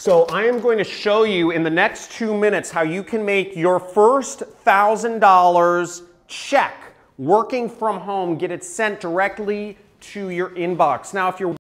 So I am going to show you in the next 2 minutes how you can make your first $1,000 check working from home, get it sent directly to your inbox. Now, if you're